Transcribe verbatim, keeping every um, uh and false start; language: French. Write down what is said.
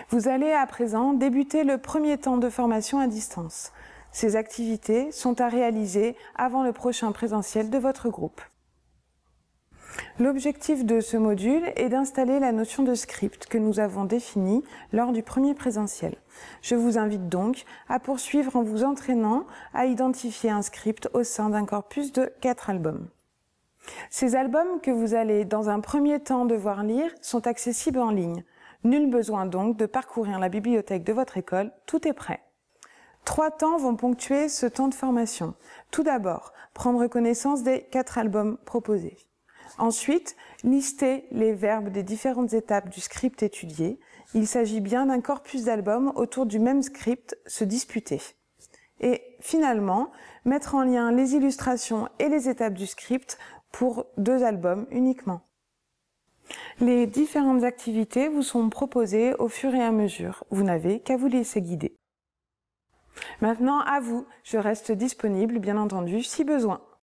Vous allez à présent débuter le premier temps de formation à distance. Ces activités sont à réaliser avant le prochain présentiel de votre groupe. L'objectif de ce module est d'installer la notion de script que nous avons définie lors du premier présentiel. Je vous invite donc à poursuivre en vous entraînant à identifier un script au sein d'un corpus de quatre albums. Ces albums que vous allez dans un premier temps devoir lire sont accessibles en ligne. Nul besoin donc de parcourir la bibliothèque de votre école, tout est prêt. Trois temps vont ponctuer ce temps de formation. Tout d'abord, prendre connaissance des quatre albums proposés. Ensuite, lister les verbes des différentes étapes du script étudié. Il s'agit bien d'un corpus d'albums autour du même script se disputer. Et finalement, mettre en lien les illustrations et les étapes du script pour deux albums uniquement. Les différentes activités vous sont proposées au fur et à mesure. Vous n'avez qu'à vous laisser guider. Maintenant, à vous, je reste disponible, bien entendu, si besoin.